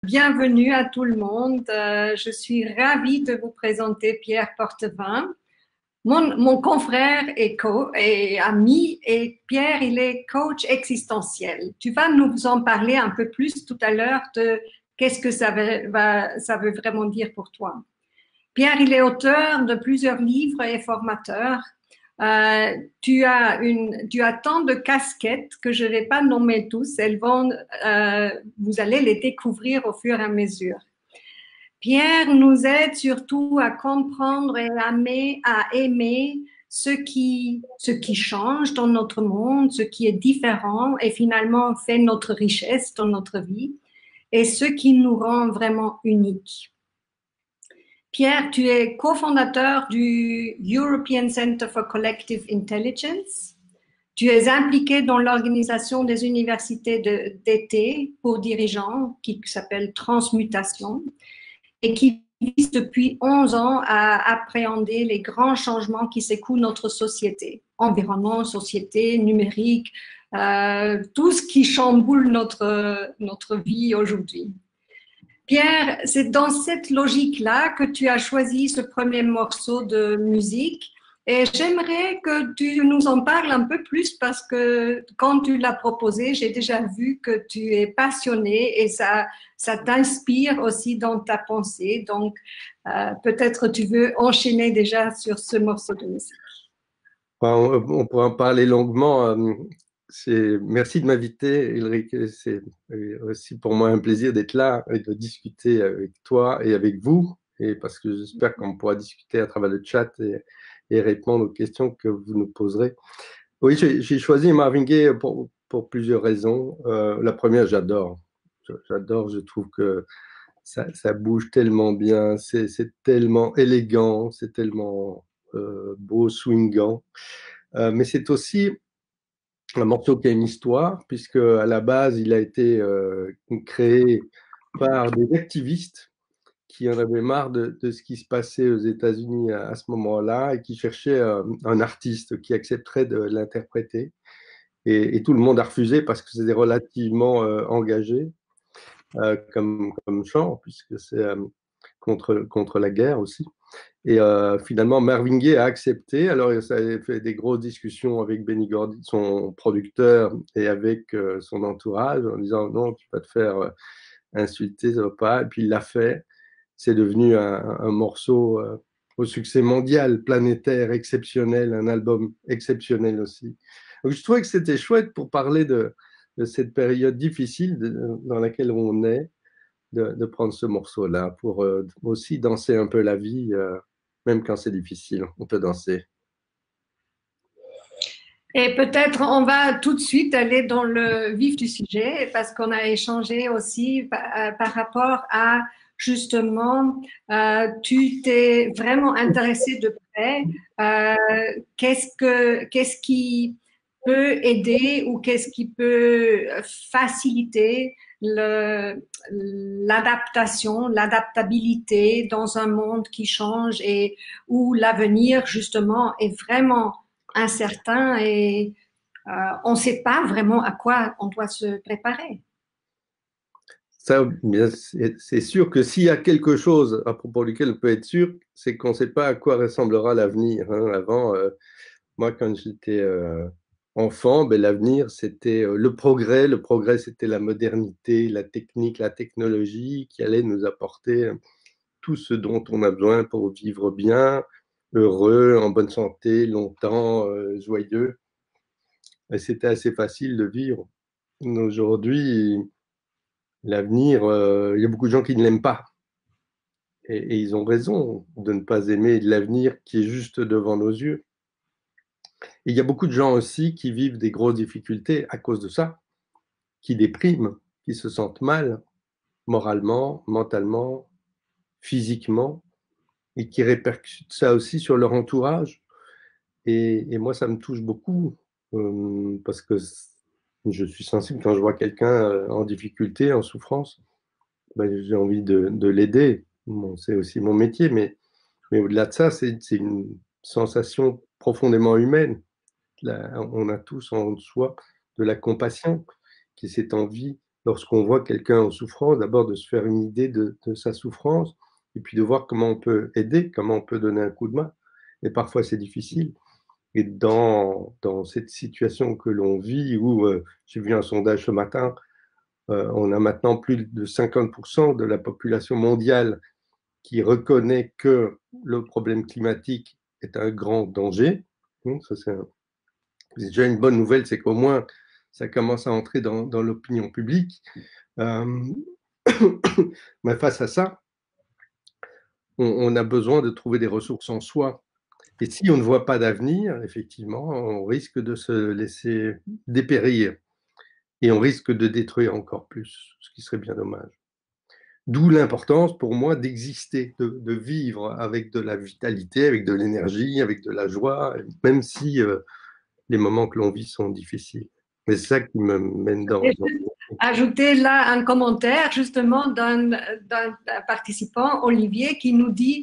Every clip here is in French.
Bienvenue à tout le monde. Je suis ravie de vous présenter Pierre Portevin. Mon confrère et ami, et Pierre, il est coach existentiel. Tu vas nous en parler un peu plus tout à l'heure de qu'est-ce que ça veut vraiment dire pour toi. Pierre, il est auteur de plusieurs livres et formateur. Tu as tant de casquettes que je ne vais pas nommer tous. Vous allez les découvrir au fur et à mesure. Pierre nous aide surtout à comprendre et à aimer ce qui change dans notre monde, ce qui est différent et finalement fait notre richesse dans notre vie et ce qui nous rend vraiment uniques. Pierre, tu es cofondateur du European Center for Collective Intelligence. Tu es impliqué dans l'organisation des universités d'été pour dirigeants qui s'appelle Transmutation et qui vise depuis 11 ans à appréhender les grands changements qui secouent notre société, environnement, société, numérique, tout ce qui chamboule notre vie aujourd'hui. Pierre, c'est dans cette logique-là que tu as choisi ce premier morceau de musique et j'aimerais que tu nous en parles un peu plus parce que quand tu l'as proposé, j'ai déjà vu que tu es passionné et ça t'inspire aussi dans ta pensée. Donc, peut-être tu veux enchaîner déjà sur ce morceau de musique. On pourra en parler longuement. Merci de m'inviter, Ulrich. C'est aussi pour moi un plaisir d'être là et de discuter avec toi et avec vous. Et parce que j'espère qu'on pourra discuter à travers le chat et répondre aux questions que vous nous poserez. Oui, j'ai choisi Marvin Gaye pour plusieurs raisons. La première, j'adore. J'adore, je trouve que ça bouge tellement bien, c'est tellement élégant, c'est tellement beau, swingant. Mais c'est aussi un morceau qui a une histoire, puisque à la base, il a été créé par des activistes qui en avaient marre de ce qui se passait aux États-Unis à ce moment-là et qui cherchaient un artiste qui accepterait de l'interpréter. Et tout le monde a refusé parce que c'était relativement engagé comme chant, puisque c'est contre la guerre aussi. Et finalement, Marvin Gaye a accepté. Alors, ça a fait des grosses discussions avec Benny Gordy, son producteur, et avec son entourage, en disant non, tu vas te faire insulter, ça va pas. Et puis, il l'a fait. C'est devenu un morceau au succès mondial, planétaire, exceptionnel, un album exceptionnel aussi. Donc, je trouvais que c'était chouette pour parler de cette période difficile dans laquelle on est, de prendre ce morceau-là pour aussi danser un peu la vie, même quand c'est difficile, on peut danser. Et peut-être on va tout de suite aller dans le vif du sujet parce qu'on a échangé aussi par rapport à justement, tu t'es vraiment intéressé de près. Qu'est-ce qui peut aider ou qu'est-ce qui peut faciliter l'adaptation, l'adaptabilité dans un monde qui change et où l'avenir justement est vraiment incertain et on ne sait pas vraiment à quoi on doit se préparer. Ça, c'est sûr que s'il y a quelque chose à propos duquel on peut être sûr, c'est qu'on ne sait pas à quoi ressemblera l'avenir. Hein. Avant, moi, quand j'étais enfant, ben, l'avenir, c'était le progrès. Le progrès, c'était la modernité, la technique, la technologie qui allait nous apporter tout ce dont on a besoin pour vivre bien, heureux, en bonne santé, longtemps, joyeux. Et c'était assez facile de vivre. Aujourd'hui, l'avenir, il y a beaucoup de gens qui ne l'aiment pas. Et ils ont raison de ne pas aimer l'avenir qui est juste devant nos yeux. Et il y a beaucoup de gens aussi qui vivent des grosses difficultés à cause de ça, qui dépriment, qui se sentent mal, moralement, mentalement, physiquement, et qui répercutent ça aussi sur leur entourage. Et moi, ça me touche beaucoup, parce que je suis sensible quand je vois quelqu'un en difficulté, en souffrance, ben, j'ai envie de l'aider. Bon, c'est aussi mon métier, mais au-delà de ça, c'est une sensation profondément humaine. Là, on a tous en soi de la compassion, qui est cette envie lorsqu'on voit quelqu'un en souffrance, d'abord de se faire une idée de sa souffrance, et puis de voir comment on peut aider, comment on peut donner un coup de main. Et parfois, c'est difficile. Et dans cette situation que l'on vit, où j'ai vu un sondage ce matin, on a maintenant plus de 50% de la population mondiale qui reconnaît que le problème climatique est un grand danger. Ça, c'est déjà une bonne nouvelle, c'est qu'au moins, ça commence à entrer dans l'opinion publique. Mais face à ça, on a besoin de trouver des ressources en soi. Et si on ne voit pas d'avenir, effectivement, on risque de se laisser dépérir et on risque de détruire encore plus, ce qui serait bien dommage. D'où l'importance pour moi d'exister, de vivre avec de la vitalité, avec de l'énergie, avec de la joie, même si les moments que l'on vit sont difficiles. Et c'est ça qui me mène Et ajouter là un commentaire justement d'un participant, Olivier, qui nous dit,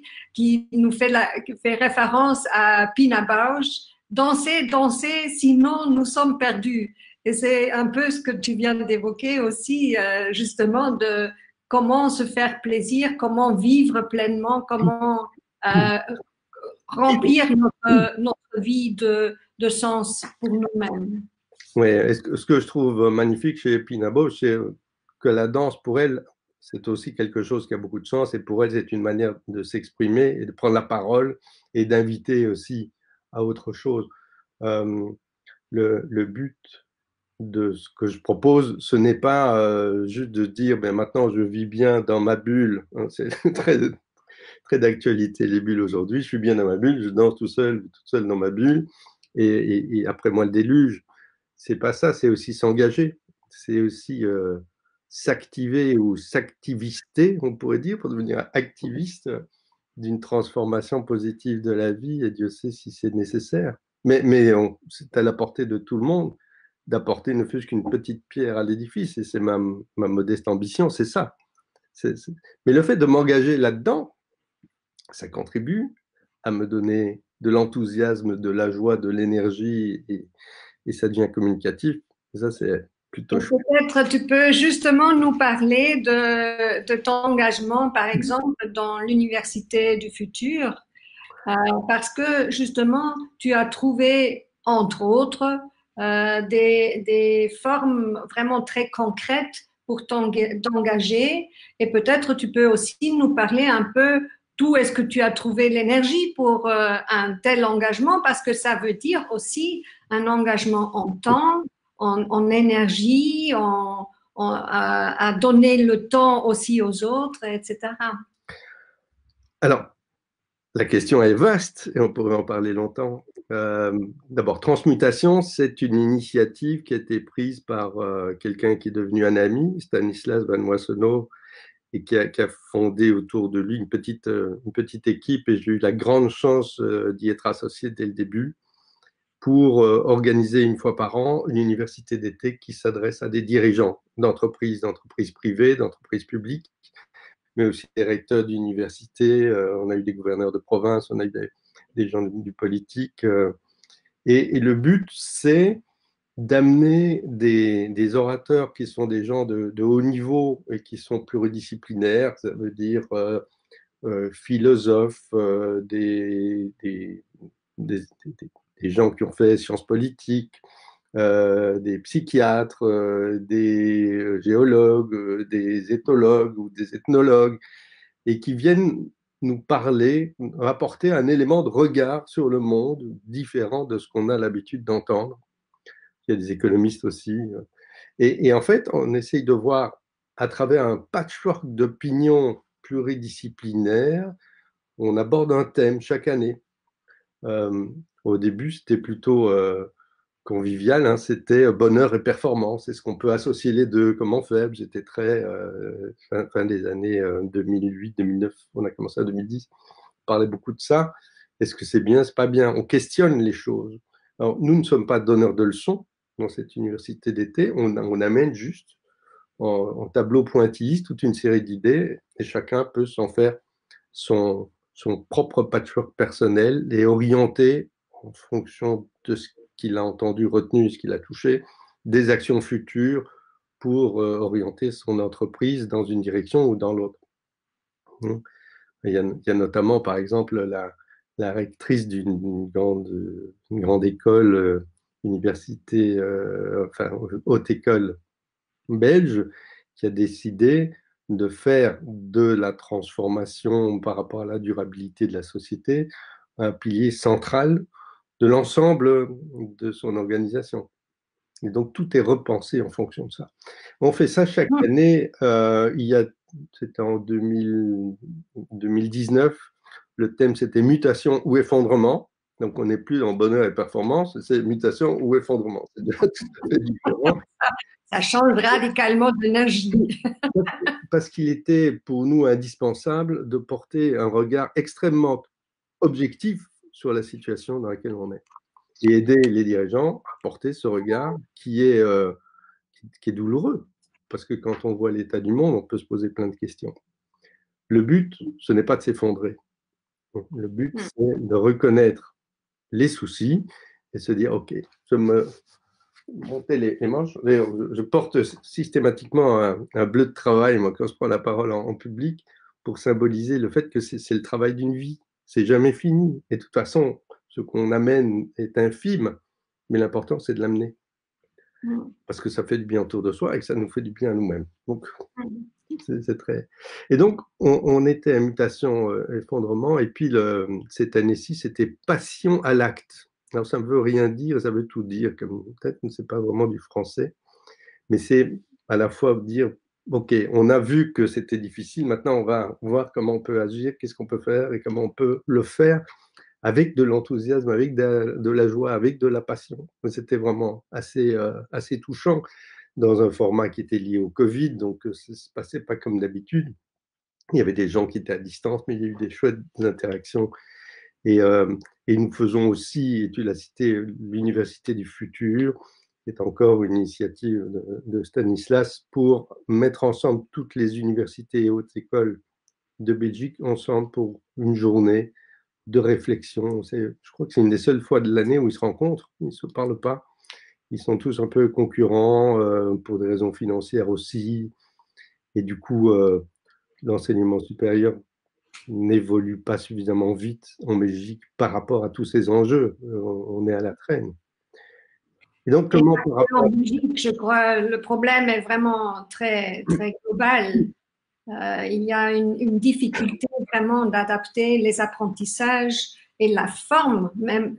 qui fait référence à Pina Bausch, danser, danser, sinon nous sommes perdus. Et c'est un peu ce que tu viens d'évoquer aussi, justement, de comment se faire plaisir, comment vivre pleinement, comment euh, remplir notre vie de sens pour nous-mêmes. Oui, ce que je trouve magnifique chez Pina Bausch, c'est que la danse, pour elle, c'est aussi quelque chose qui a beaucoup de sens et pour elle, c'est une manière de s'exprimer et de prendre la parole et d'inviter aussi à autre chose. Euh, le but de ce que je propose, ce n'est pas juste de dire ben, maintenant je vis bien dans ma bulle. C'est très, très d'actualité, les bulles aujourd'hui. Je suis bien dans ma bulle, je danse tout seul, toute seule dans ma bulle et après moi le déluge. C'est pas ça, c'est aussi s'engager, c'est aussi s'activer ou s'activister, on pourrait dire, pour devenir activiste d'une transformation positive de la vie, et Dieu sait si c'est nécessaire. Mais c'est à la portée de tout le monde d'apporter ne fût-ce qu'une petite pierre à l'édifice, et c'est ma modeste ambition, c'est ça. Mais le fait de m'engager là-dedans, ça contribue à me donner de l'enthousiasme, de la joie, de l'énergie, et ça devient communicatif. Et ça, c'est plutôt chouette. Peut-être tu peux justement nous parler de ton engagement, par exemple, dans l'Université du futur, parce que justement, tu as trouvé, entre autres, des formes vraiment très concrètes pour t'engager. Et peut-être tu peux aussi nous parler un peu d'où est-ce que tu as trouvé l'énergie pour un tel engagement, parce que ça veut dire aussi un engagement en temps, en énergie, à donner le temps aussi aux autres, etc. Alors, la question est vaste et on pourrait en parler longtemps. D'abord, Transmutation, c'est une initiative qui a été prise par quelqu'un qui est devenu un ami, Stanislas Van Moissonneau, et qui a fondé autour de lui une petite équipe. Et j'ai eu la grande chance d'y être associé dès le début pour organiser une fois par an une université d'été qui s'adresse à des dirigeants d'entreprises privées, d'entreprises publiques, mais aussi des recteurs d'université. On a eu des gouverneurs de province, on a eu des gens du politique. Et le but, c'est d'amener des orateurs qui sont des gens de haut niveau et qui sont pluridisciplinaires, ça veut dire philosophes, des gens qui ont fait sciences politiques, des psychiatres, des géologues, des éthologues ou des ethnologues, et qui viennent nous parler, apporter un élément de regard sur le monde différent de ce qu'on a l'habitude d'entendre. Il y a des économistes aussi. Et en fait, on essaye de voir à travers un patchwork d'opinions pluridisciplinaires, on aborde un thème chaque année. Au début, c'était plutôt convivial, hein, c'était bonheur et performance. Est-ce qu'on peut associer les deux? Comment faire? J'étais très fin des années 2008, 2009, on a commencé en 2010. On parlait beaucoup de ça. Est-ce que c'est bien, c'est pas bien? On questionne les choses. Alors, nous ne sommes pas donneurs de leçons dans cette université d'été. On amène juste en tableau pointilliste toute une série d'idées et chacun peut s'en faire son propre patchwork personnel et orienter en fonction de ce qu'il a entendu, retenu, ce qu'il a touché, des actions futures pour orienter son entreprise dans une direction ou dans l'autre. Il y a notamment, par exemple, la rectrice d'une grande école, université, enfin, haute école belge, qui a décidé de faire de la transformation par rapport à la durabilité de la société un pilier central de l'ensemble de son organisation. Et donc, tout est repensé en fonction de ça. On fait ça chaque année. C'était en 2019. Le thème, c'était mutation ou effondrement. Donc, on n'est plus dans bonheur et performance, c'est mutation ou effondrement. C'est déjà tout à fait différent. Ça change radicalement d'énergie. Parce qu'il était pour nous indispensable de porter un regard extrêmement objectif sur la situation dans laquelle on est. Et aider les dirigeants à porter ce regard qui est douloureux. Parce que quand on voit l'état du monde, on peut se poser plein de questions. Le but, ce n'est pas de s'effondrer. Le but, c'est de reconnaître les soucis et se dire, OK, je me monter les manches. Je porte systématiquement un bleu de travail, moi, quand je prends la parole en public, pour symboliser le fait que c'est le travail d'une vie. C'est jamais fini. Et de toute façon, ce qu'on amène est infime, mais l'important, c'est de l'amener. Parce que ça fait du bien autour de soi et que ça nous fait du bien à nous-mêmes. Donc, c'est très... Et donc, on était à mutation, effondrement, et puis cette année-ci, c'était passion à l'acte. Alors, ça ne veut rien dire, ça veut tout dire, comme peut-être que ce n'est pas vraiment du français, mais c'est à la fois dire, OK, on a vu que c'était difficile, maintenant on va voir comment on peut agir, qu'est-ce qu'on peut faire et comment on peut le faire avec de l'enthousiasme, avec de la joie, avec de la passion. C'était vraiment assez touchant dans un format qui était lié au Covid, donc ça ne se passait pas comme d'habitude. Il y avait des gens qui étaient à distance, mais il y a eu des chouettes interactions. Et nous faisons aussi, et tu l'as cité, l'Université du futur, qui est encore une initiative de Stanislas pour mettre ensemble toutes les universités et hautes écoles de Belgique ensemble pour une journée de réflexion. Je crois que c'est une des seules fois de l'année où ils se rencontrent, ils ne se parlent pas. Ils sont tous un peu concurrents pour des raisons financières aussi. Et du coup, l'enseignement supérieur n'évolue pas suffisamment vite en Belgique par rapport à tous ces enjeux. On est à la traîne. Et donc, comment par rapport... En Belgique, je crois, le problème est vraiment très, très global. Il y a une difficulté vraiment d'adapter les apprentissages et la forme même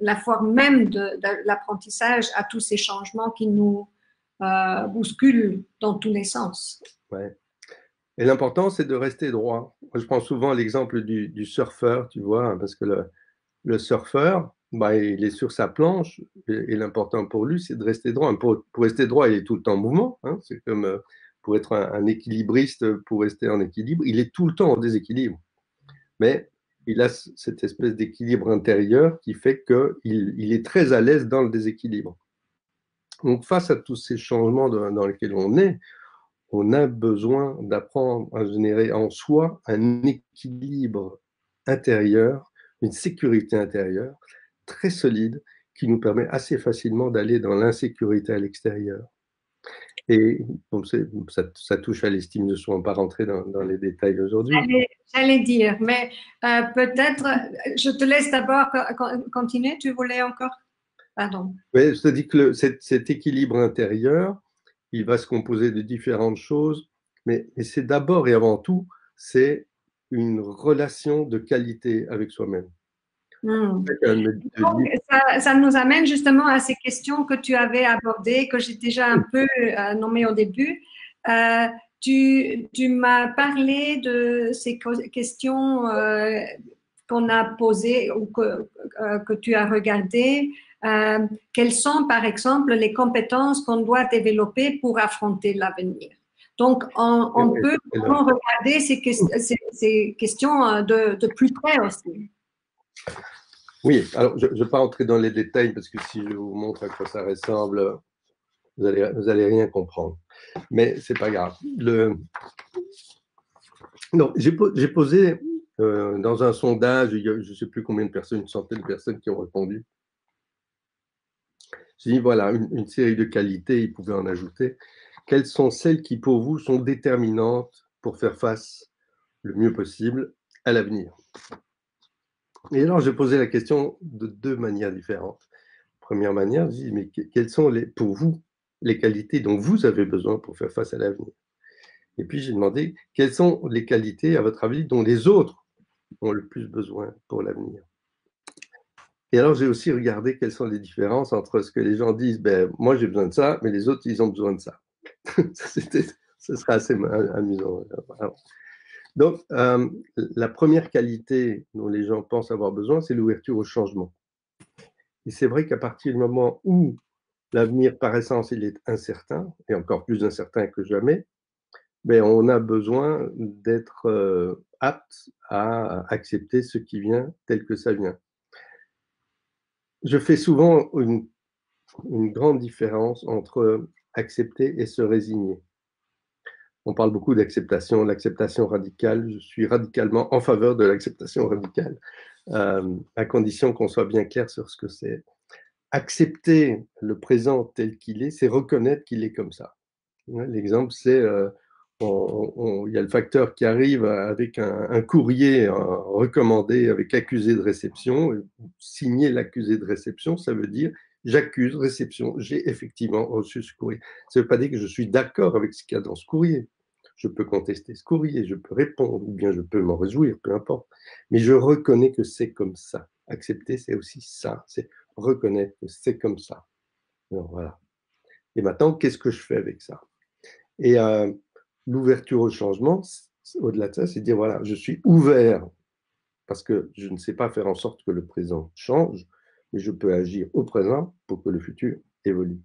de l'apprentissage à tous ces changements qui nous bousculent dans tous les sens. Ouais. Et l'important, c'est de rester droit. Je prends souvent l'exemple du surfeur, tu vois, parce que le surfeur, bah, il est sur sa planche et l'important pour lui, c'est de rester droit. Pour rester droit, il est tout le temps en mouvement. Hein. C'est comme pour être un équilibriste, pour rester en équilibre, il est tout le temps en déséquilibre. Mais il a cette espèce d'équilibre intérieur qui fait qu'il est très à l'aise dans le déséquilibre. Donc, face à tous ces changements dans lesquels on est, on a besoin d'apprendre à générer en soi un équilibre intérieur, une sécurité intérieure très solide qui nous permet assez facilement d'aller dans l'insécurité à l'extérieur. Et bon, ça touche à l'estime de soi, on ne va pas rentrer dans les détails aujourd'hui. J'allais dire, mais peut-être, je te laisse d'abord continuer, tu voulais encore? Pardon. Oui, je te dis que cet équilibre intérieur, il va se composer de différentes choses, mais c'est d'abord et avant tout, c'est une relation de qualité avec soi-même. Donc, ça nous amène justement à ces questions que tu avais abordées, que j'ai déjà un peu nommées au début. Tu m'as parlé de ces questions qu'on a posées ou que tu as regardées. Quelles sont, par exemple, les compétences qu'on doit développer pour affronter l'avenir? Donc, on peut vraiment regarder ces questions de plus près aussi. Oui, alors je ne vais pas entrer dans les détails parce que si je vous montre à quoi ça ressemble, vous allez rien comprendre. Mais c'est pas grave. Non, j'ai posé dans un sondage, il y a, je ne sais plus combien de personnes, une centaine de personnes qui ont répondu. J'ai dit voilà, une série de qualités, ils pouvaient en ajouter. quelles sont celles qui, pour vous, sont déterminantes pour faire face le mieux possible à l'avenir? Et alors, j'ai posé la question de deux manières différentes. Première manière, je dis, mais quelles sont, pour vous, les qualités dont vous avez besoin pour faire face à l'avenir? Et puis, j'ai demandé, quelles sont les qualités, à votre avis, dont les autres ont le plus besoin pour l'avenir? Et alors, j'ai aussi regardé quelles sont les différences entre ce que les gens disent, ben, moi j'ai besoin de ça, mais les autres, ils ont besoin de ça. Ce sera assez amusant. Donc, la première qualité dont les gens pensent avoir besoin, c'est l'ouverture au changement. Et c'est vrai qu'à partir du moment où l'avenir, par essence, il est incertain, et encore plus incertain que jamais, ben, on a besoin d'être apte à accepter ce qui vient tel que ça vient. Je fais souvent une grande différence entre accepter et se résigner. On parle beaucoup d'acceptation, l'acceptation radicale. Je suis radicalement en faveur de l'acceptation radicale, à condition qu'on soit bien clair sur ce que c'est. Accepter le présent tel qu'il est, c'est reconnaître qu'il est comme ça. L'exemple, c'est il y a le facteur qui arrive avec un courrier recommandé avec accusé de réception. Signer l'accusé de réception, ça veut dire j'accuse réception, j'ai effectivement reçu ce courrier. Ça ne veut pas dire que je suis d'accord avec ce qu'il y a dans ce courrier. Je peux contester ce courrier, je peux répondre, ou bien je peux m'en réjouir, peu importe. Mais je reconnais que c'est comme ça. Accepter, c'est aussi ça, c'est reconnaître que c'est comme ça. Alors, voilà. Et maintenant, qu'est-ce que je fais avec ça? Et l'ouverture au changement, au-delà de ça, c'est dire, voilà, je suis ouvert parce que je ne sais pas faire en sorte que le présent change, mais je peux agir au présent pour que le futur évolue.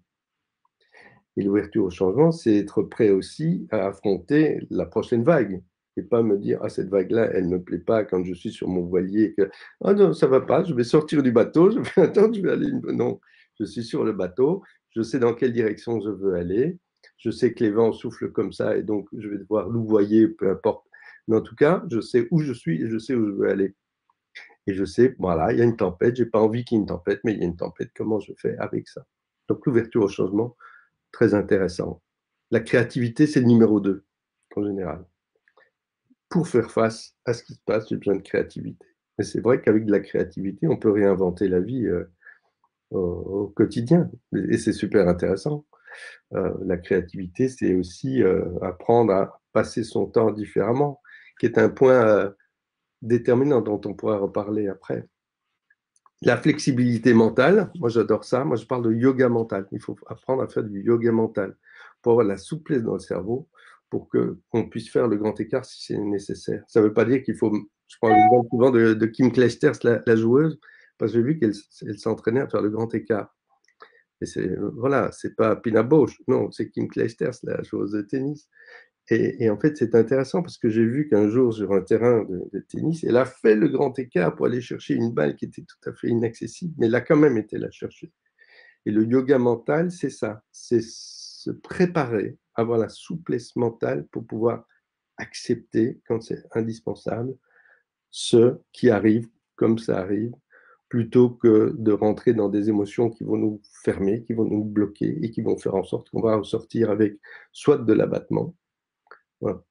Et l'ouverture au changement, c'est être prêt aussi à affronter la prochaine vague et pas me dire, ah, cette vague-là, elle ne me plaît pas quand je suis sur mon voilier, que, ah non, ça va pas, je vais sortir du bateau, je vais attendre, je vais aller, non, je suis sur le bateau, je sais dans quelle direction je veux aller, je sais que les vents soufflent comme ça et donc je vais devoir louvoyer, peu importe. Mais en tout cas, je sais où je suis et je sais où je veux aller. Et je sais, voilà, il y a une tempête, j'ai pas envie qu'il y ait une tempête, mais il y a une tempête, comment je fais avec ça? Donc l'ouverture au changement, très intéressant. La créativité, c'est le numéro 2, en général. Pour faire face à ce qui se passe, j'ai besoin de créativité. Et c'est vrai qu'avec de la créativité, on peut réinventer la vie au quotidien. Et c'est super intéressant. La créativité, c'est aussi apprendre à passer son temps différemment, qui est un point déterminant dont on pourra reparler après. La flexibilité mentale, moi j'adore ça. Moi je parle de yoga mental. Il faut apprendre à faire du yoga mental pour avoir la souplesse dans le cerveau, pour qu'on puisse faire le grand écart si c'est nécessaire. Ça ne veut pas dire qu'il faut. Je prends l'exemple souvent de Kim Clijsters, la joueuse, parce que j'ai vu qu'elle s'entraînait à faire le grand écart. Et voilà, c'est pas Pina Bausch, non, c'est Kim Clijsters, la joueuse de tennis. Et en fait, c'est intéressant parce que j'ai vu qu'un jour, sur un terrain de tennis, elle a fait le grand écart pour aller chercher une balle qui était tout à fait inaccessible, mais elle a quand même été la chercher. Et le yoga mental, c'est ça, c'est se préparer, avoir la souplesse mentale pour pouvoir accepter, quand c'est indispensable, ce qui arrive comme ça arrive, plutôt que de rentrer dans des émotions qui vont nous fermer, qui vont nous bloquer et qui vont faire en sorte qu'on va ressortir avec soit de l'abattement, voilà,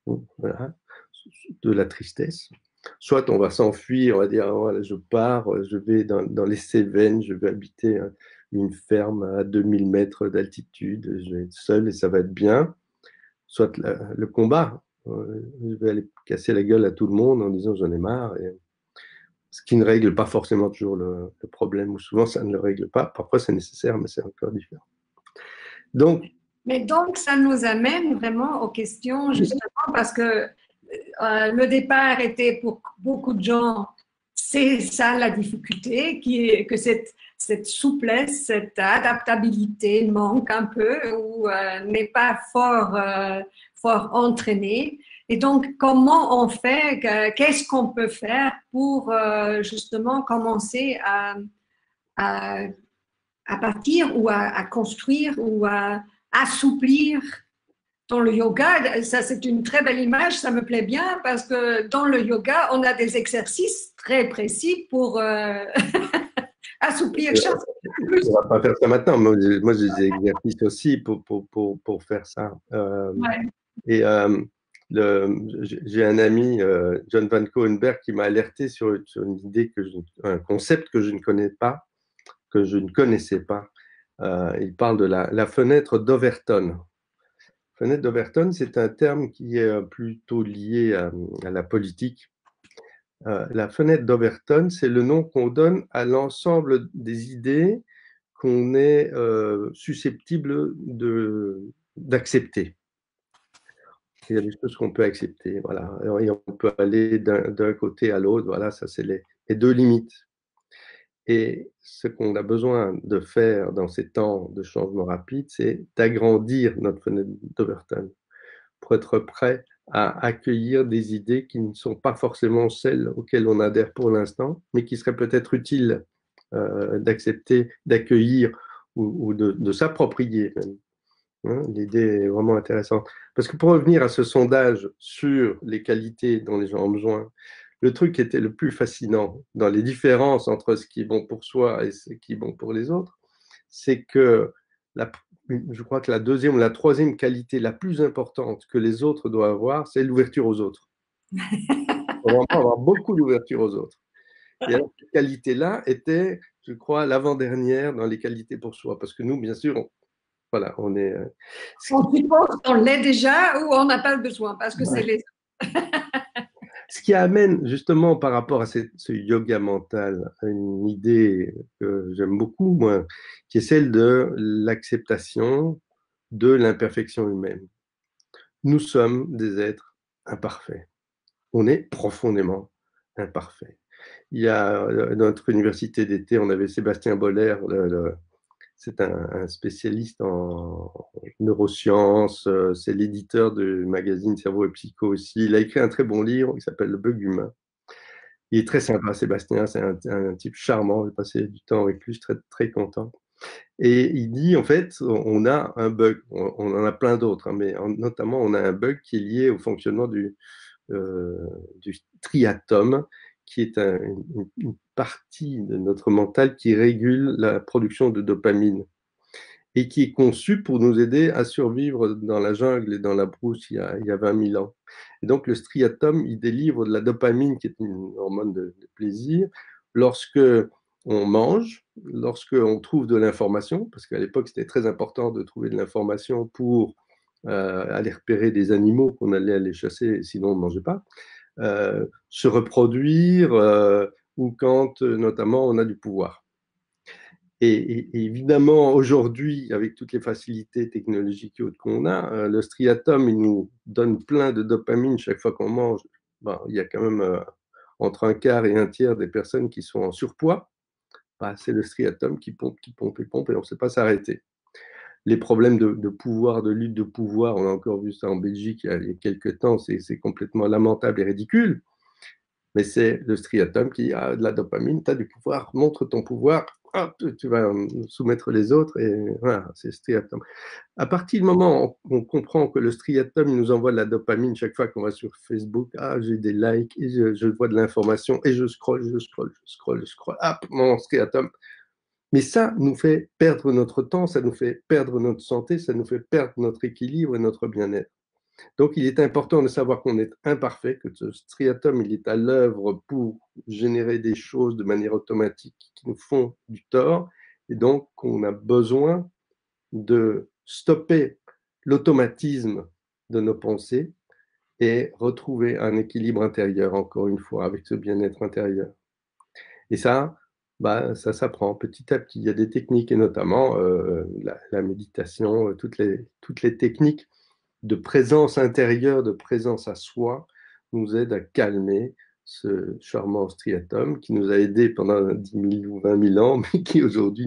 de la tristesse. Soit on va s'enfuir, on va dire, oh, voilà, je pars, je vais dans les Cévennes, je vais habiter une ferme à 2000 mètres d'altitude, je vais être seul et ça va être bien. Soit le combat, je vais aller casser la gueule à tout le monde en disant j'en ai marre. Ce qui ne règle pas forcément toujours le problème, ou souvent ça ne le règle pas. Parfois c'est nécessaire, mais c'est encore différent. Donc, Mais donc, ça nous amène vraiment aux questions, justement, parce que le départ était pour beaucoup de gens, c'est ça la difficulté, que cette souplesse, cette adaptabilité manque un peu ou n'est pas fort entraînée. Et donc, comment on fait, qu'est-ce qu'on peut faire pour justement commencer à, à bâtir ou à construire ou à assouplir dans le yoga, ça c'est une très belle image, ça me plaît bien parce que dans le yoga, on a des exercices très précis pour Assouplir chaque On ne va pas faire ça maintenant. Moi, j'ai des exercices aussi pour faire ça. Ouais. Et j'ai un ami, John Van Coenberg, qui m'a alerté sur une idée, un concept que je ne connais pas, que je ne connaissais pas. Il parle de la fenêtre d'Overton. Fenêtre d'Overton, c'est un terme qui est plutôt lié à la politique. La fenêtre d'Overton, c'est le nom qu'on donne à l'ensemble des idées qu'on est susceptible d'accepter. Il y a des choses qu'on peut accepter, voilà. Et on peut aller d'un côté à l'autre, voilà, ça c'est les deux limites. Et ce qu'on a besoin de faire dans ces temps de changement rapide, c'est d'agrandir notre fenêtre d'Overton pour être prêt à accueillir des idées qui ne sont pas forcément celles auxquelles on adhère pour l'instant, mais qui seraient peut-être utiles d'accepter, d'accueillir ou de s'approprier même. Hein, l'idée est vraiment intéressante. Parce que pour revenir à ce sondage sur les qualités dont les gens ont besoin, le truc qui était le plus fascinant dans les différences entre ce qui est bon pour soi et ce qui est bon pour les autres, c'est que je crois que la deuxième ou la troisième qualité la plus importante que les autres doivent avoir, c'est l'ouverture aux autres. Il faut vraiment avoir beaucoup d'ouverture aux autres. Et alors, cette qualité-là était, je crois, l'avant-dernière dans les qualités pour soi. Parce que nous, bien sûr, voilà, on est. On suppose qu'on l'est déjà ou on n'a pas besoin parce que c'est les. Ce qui amène justement par rapport à ce yoga mental à une idée que j'aime beaucoup, moi, qui est celle de l'acceptation de l'imperfection humaine. Nous sommes des êtres imparfaits. On est profondément imparfaits. Il y a notre université d'été, on avait Sébastien Boller, c'est un spécialiste en neurosciences, c'est l'éditeur du magazine Cerveau et Psycho aussi. Il a écrit un très bon livre qui s'appelle Le bug humain. Il est très sympa, Sébastien, c'est un type charmant. J'ai passé du temps avec lui, je suis très, très content. Et il dit, en fait, on a un bug, on en a plein d'autres, hein, mais notamment, on a un bug qui est lié au fonctionnement du triatome, qui est une partie de notre mental qui régule la production de dopamine et qui est conçu pour nous aider à survivre dans la jungle et dans la brousse il y a 20 000 ans. Et donc le striatum, il délivre de la dopamine, qui est une hormone de plaisir, lorsque on mange, lorsque on trouve de l'information, parce qu'à l'époque c'était très important de trouver de l'information pour aller repérer des animaux qu'on allait aller chasser, sinon on ne mangeait pas, se reproduire, ou quand notamment on a du pouvoir. Et évidemment, aujourd'hui, avec toutes les facilités technologiques et autres qu'on a, le striatum, il nous donne plein de dopamine chaque fois qu'on mange. Bon, il y a quand même entre un quart et un tiers des personnes qui sont en surpoids. Bah, c'est le striatum qui pompe, qui pompe et pompe, et on ne sait pas s'arrêter. Les problèmes de pouvoir, de lutte de pouvoir, on a encore vu ça en Belgique il y a quelques temps, c'est complètement lamentable et ridicule. Mais c'est le striatum qui a de la dopamine, tu as du pouvoir, montre ton pouvoir, hop, tu vas soumettre les autres, et voilà, c'est le striatum. À partir du moment où on comprend que le striatum, il nous envoie de la dopamine chaque fois qu'on va sur Facebook, ah, j'ai des likes, et je vois de l'information, et je scrolle, hop, mon striatum. Mais ça nous fait perdre notre temps, ça nous fait perdre notre santé, ça nous fait perdre notre équilibre et notre bien-être. Donc, il est important de savoir qu'on est imparfait, que ce striatum, il est à l'œuvre pour générer des choses de manière automatique qui nous font du tort, et donc qu'on a besoin de stopper l'automatisme de nos pensées et retrouver un équilibre intérieur, encore une fois, avec ce bien-être intérieur. Et ça, bah, ça s'apprend petit à petit. Il y a des techniques, et notamment la méditation, toutes les techniques de présence intérieure, de présence à soi, nous aide à calmer ce charmant striatum qui nous a aidés pendant 10 000 ou 20 000 ans, mais qui aujourd'hui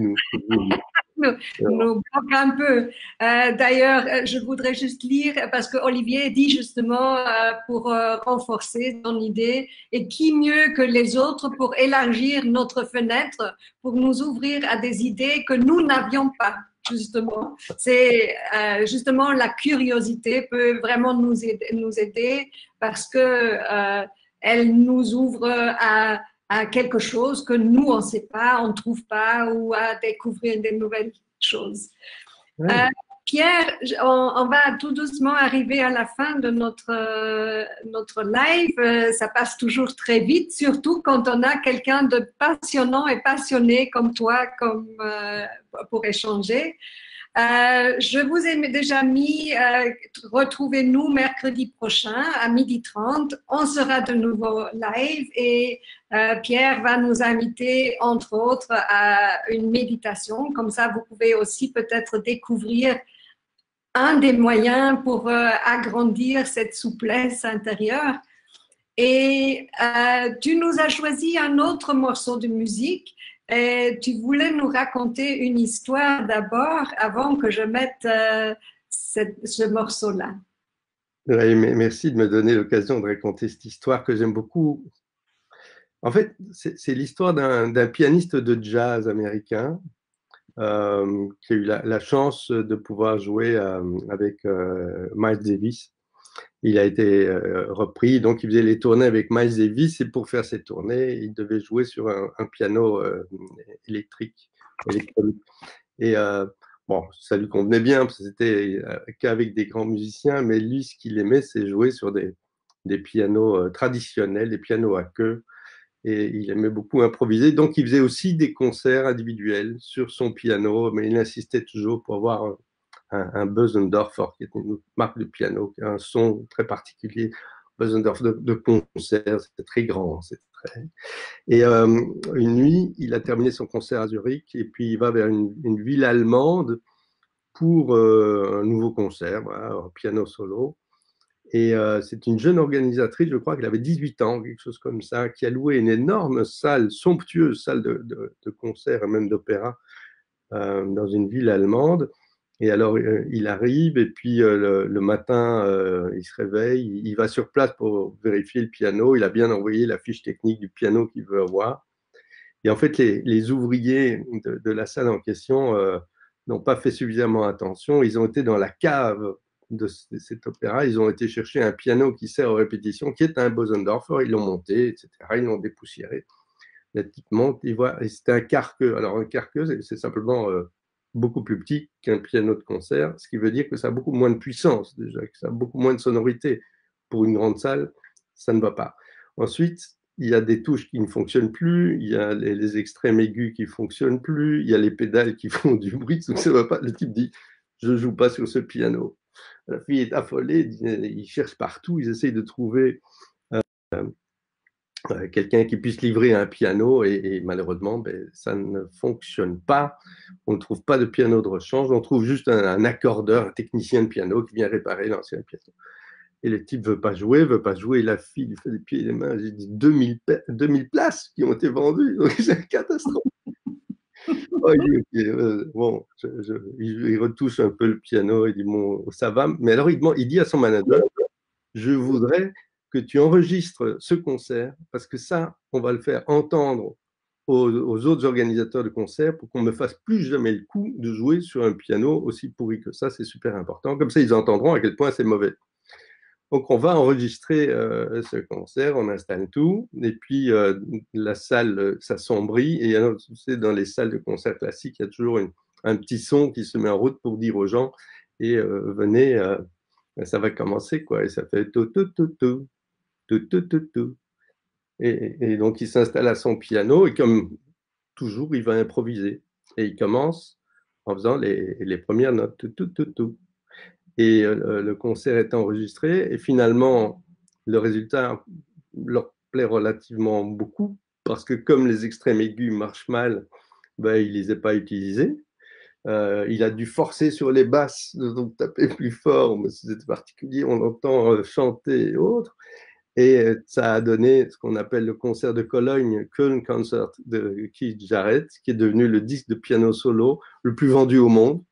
nous bloque un peu. D'ailleurs, je voudrais juste lire, parce que Olivier dit justement pour renforcer ton idée, et qui mieux que les autres pour élargir notre fenêtre, pour nous ouvrir à des idées que nous n'avions pas. Justement, c'est justement la curiosité peut vraiment nous aider parce que elle nous ouvre à à quelque chose que nous, on ne sait pas, on ne trouve pas, ou à découvrir des nouvelles choses. Ouais. Pierre, on va tout doucement arriver à la fin de notre live. Ça passe toujours très vite, surtout quand on a quelqu'un de passionnant et passionné comme toi pour échanger. Je vous ai déjà mis, retrouvez-nous mercredi prochain à 12h30. On sera de nouveau live et Pierre va nous inviter, entre autres, à une méditation. Comme ça, vous pouvez aussi peut-être découvrir un des moyens pour agrandir cette souplesse intérieure. Et tu nous as choisi un autre morceau de musique. Et tu voulais nous raconter une histoire d'abord avant que je mette ce morceau-là. Ouais, merci de me donner l'occasion de raconter cette histoire que j'aime beaucoup. En fait, c'est l'histoire d'un pianiste de jazz américain qui a eu la chance de pouvoir jouer avec Miles Davis. Il a été repris, donc il faisait les tournées avec Miles Davis et pour faire ces tournées, il devait jouer sur un piano électronique. Et bon, ça lui convenait bien parce que c'était qu'avec des grands musiciens, mais lui, ce qu'il aimait, c'est jouer sur des pianos traditionnels, des pianos à queue. Et il aimait beaucoup improviser, donc il faisait aussi des concerts individuels sur son piano, mais il insistait toujours pour avoir un Bösendorfer, qui est une marque de piano, qui a un son très particulier. Bösendorfer de concert, c'était très grand. Et une nuit, il a terminé son concert à Zurich, et puis il va vers une ville allemande pour un nouveau concert, voilà, un piano solo. Et c'est une jeune organisatrice, je crois qu'elle avait 18 ans, quelque chose comme ça, qui a loué une énorme salle, somptueuse salle de concert et même d'opéra dans une ville allemande. Et alors, il arrive et puis le matin, il se réveille, il va sur place pour vérifier le piano. Il a bien envoyé la fiche technique du piano qu'il veut avoir. Et en fait, les ouvriers de la salle en question n'ont pas fait suffisamment attention. Ils ont été dans la cave de cet opéra. Ils ont été chercher un piano qui sert aux répétitions, qui est un Bosendorfer. Ils l'ont monté, etc. Ils l'ont dépoussiéré. La petite monte, il voit, et c'était un quart-queue. Alors, un quart-queue, c'est simplement beaucoup plus petit qu'un piano de concert, ce qui veut dire que ça a beaucoup moins de puissance, déjà, que ça a beaucoup moins de sonorité. Pour une grande salle, ça ne va pas. Ensuite, il y a des touches qui ne fonctionnent plus, il y a les extrêmes aigus qui ne fonctionnent plus, il y a les pédales qui font du bruit, donc ça va pas. Le type dit, je ne joue pas sur ce piano. La fille est affolée, ils cherchent partout, ils essayent de trouver quelqu'un qui puisse livrer un piano et malheureusement, ben, ça ne fonctionne pas. On ne trouve pas de piano de rechange, on trouve juste un accordeur, un technicien de piano qui vient réparer l'ancien piano. Et le type veut pas jouer, la fille lui fait des pieds et des mains, j'ai dit 2000 places qui ont été vendues, donc c'est une catastrophe. Oh, bon, il retouche un peu le piano, il dit bon, ça va, mais alors il dit à son manager, je voudrais que tu enregistres ce concert parce que ça, on va le faire entendre aux autres organisateurs de concerts pour qu'on ne me fasse plus jamais le coup de jouer sur un piano aussi pourri que ça. C'est super important. Comme ça, ils entendront à quel point c'est mauvais. Donc, on va enregistrer ce concert, on installe tout, et puis la salle s'assombrit. Et alors, tu sais, dans les salles de concert classiques, il y a toujours un petit son qui se met en route pour dire aux gens, et venez, ça va commencer, quoi. Et ça fait tout, tout, tout, tout, tout, tout, tout, tout. Et donc, il s'installe à son piano, et comme toujours, il va improviser. Et il commence en faisant les premières notes, tout, tout, tout, tout. Et le concert est enregistré, et finalement, le résultat leur plaît relativement beaucoup, parce que comme les extrêmes aigus marchent mal, ben, il ne les a pas utilisés. Il a dû forcer sur les basses, donc taper plus fort, mais c'était particulier, on entend chanter et autres. Et ça a donné ce qu'on appelle le concert de Cologne, Köln Concert de Keith Jarrett, qui est devenu le disque de piano solo le plus vendu au monde.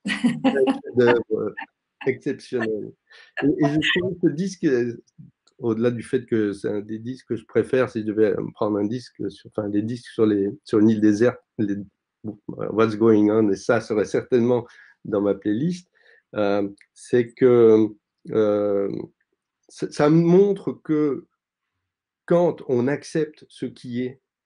Exceptionnel. Et je trouve ce disque, au-delà du fait que c'est un des disques que je préfère, si je devais prendre un disque, enfin des disques sur une île déserte, What's Going On, et ça serait certainement dans ma playlist, c'est que euh, ça montre que quand on accepte ce qui est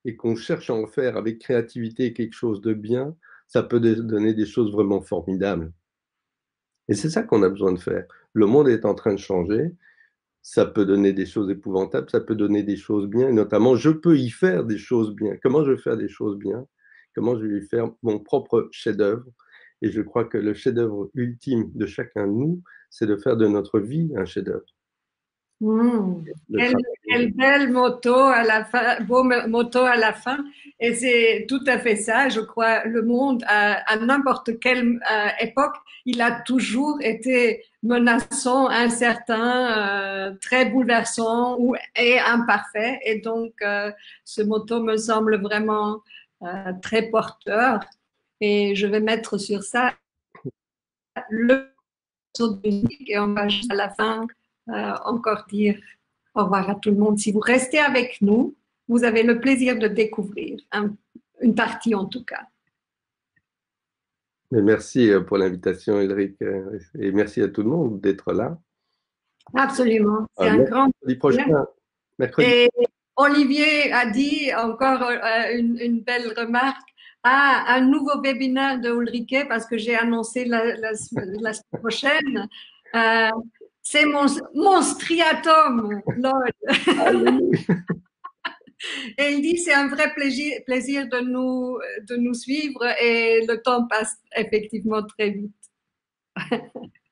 et qu'on cherche à en faire avec créativité quelque chose de bien, ça peut donner des choses vraiment formidables. Et c'est ça qu'on a besoin de faire. Le monde est en train de changer. Ça peut donner des choses épouvantables, ça peut donner des choses bien, et notamment, je peux y faire des choses bien. Comment je vais faire des choses bien? Comment je vais y faire mon propre chef-d'œuvre? Et je crois que le chef-d'œuvre ultime de chacun de nous, c'est de faire de notre vie un chef-d'œuvre. Hmm. De Quel, travailler. quel bel motto à la fin, beau motto à la fin. Et c'est tout à fait ça. Je crois le monde, à n'importe quelle époque, il a toujours été menaçant, incertain, très bouleversant et imparfait. Et donc, ce motto me semble vraiment très porteur. Et je vais mettre sur ça le morceau de musique et on va juste à la fin encore dire au revoir à tout le monde. Si vous restez avec nous, vous avez le plaisir de découvrir une partie en tout cas. Mais merci pour l'invitation, Ulrich, et merci à tout le monde d'être là. Absolument, c'est un grand Mercredi plaisir. prochain. Mercredi. Et Olivier a dit encore une belle remarque. Ah, un nouveau webinaire de Ulrike parce que j'ai annoncé la semaine prochaine. Euh, c'est mon striatum, Lord. Alléluia. Et il dit c'est un vrai plaisir de nous suivre et le temps passe effectivement très vite.